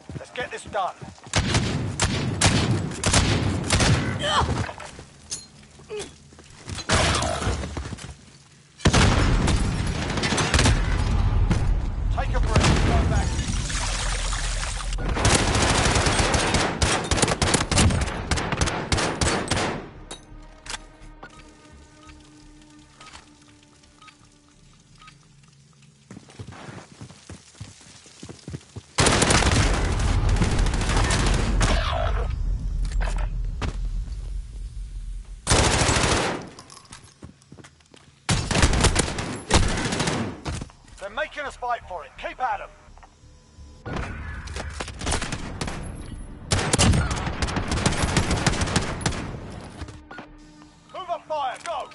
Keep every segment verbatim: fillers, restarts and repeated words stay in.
Let's get this done. Take a breath, go back. They're making us fight for it. Keep at them. Move up fire, go!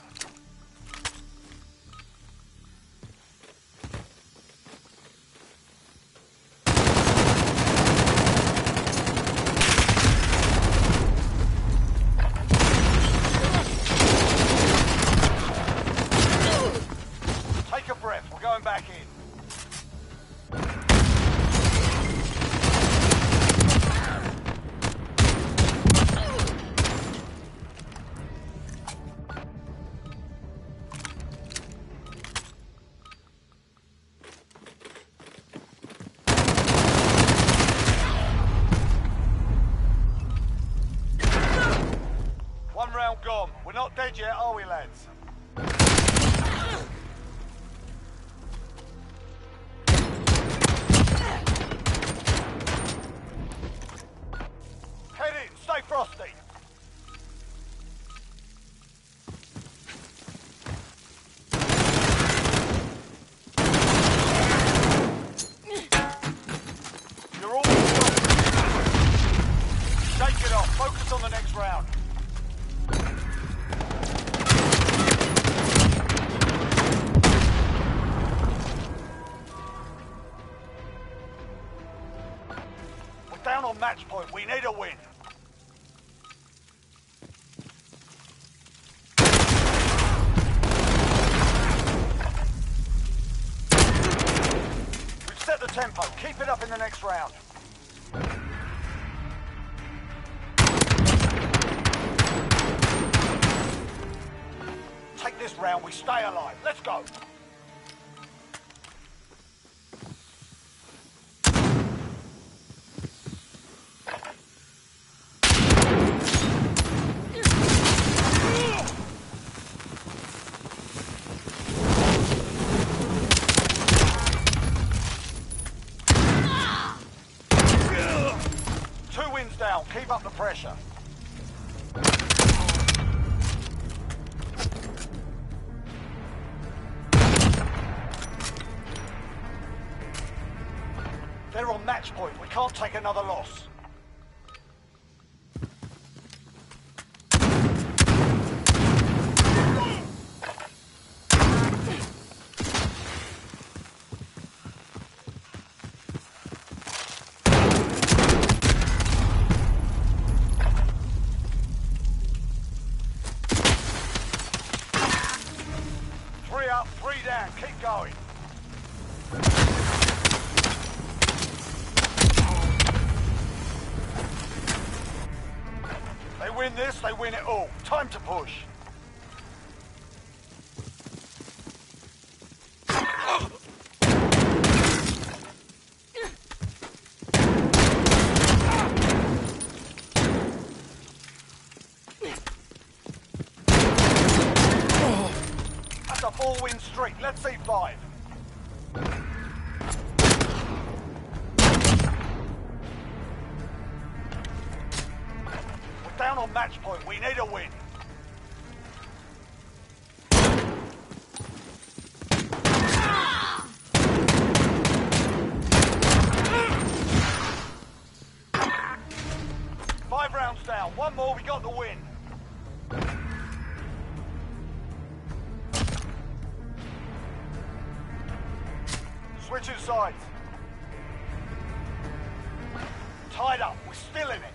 Take a breath, we're going back in. One round gone. We're not dead yet, are we, lads? Head in, stay frosty. You're all shake it off, focus on the next round. We're down on match point, we need a win. We've set the tempo, keep it up in the next round. Take this round, we stay alive. Let's go. Two wins down, keep up the pressure. They're on match point. We can't take another loss. Three up, three down. Keep going. They win this, they win it all. Time to push. That's a four-win streak. Let's see five. Down on match point, we need a win. Five rounds down, one more, we got the win. Switching sides. Tied up, we're still in it.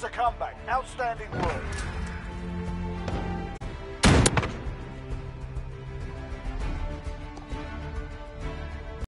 the comeback. Outstanding work.